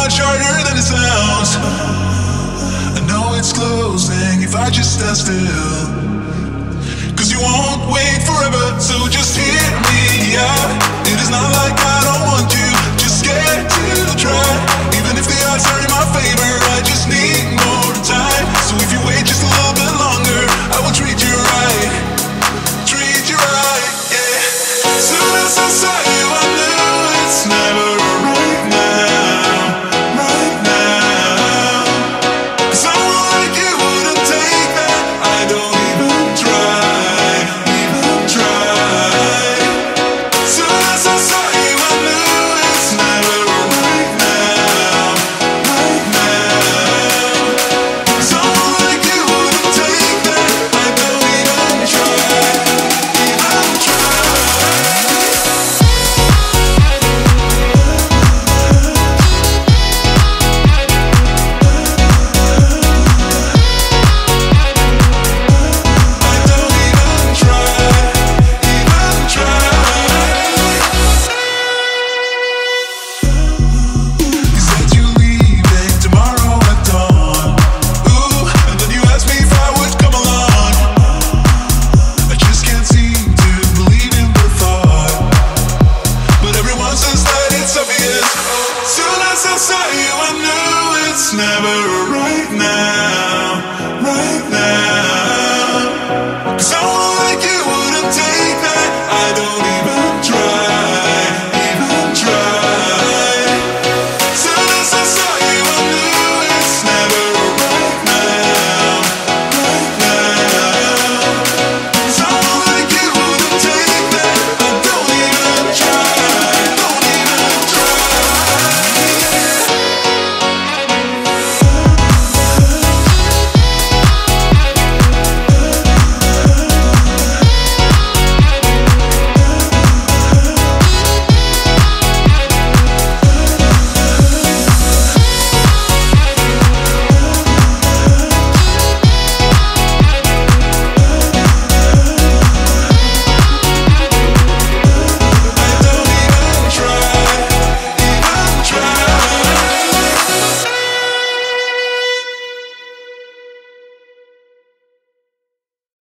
much harder than it sounds. I know it's closing if I just stand still, 'cause you won't wait forever, so just hear me out. It is not like I don't want you, just scared to try. Even if the odds are in my favor, I just need more time. So if you wait just a little bit longer, I will treat you right. Treat you right, yeah. Soon as I saw you, I knew it's never right now, right now. 'Cause someone like you wouldn't take that. I don't even try, even try. Soon as I saw you, I knew it's never right now, right now. Someone like you wouldn't take that. I don't even try, even try. I don't even try, even try. You said you leaving tomorrow at dawn. Ooh, and then you asked me if I would come along. I just can't seem to believe in the thought, but everyone says that it's obvious. Soon as I saw you, I knew it's never right now.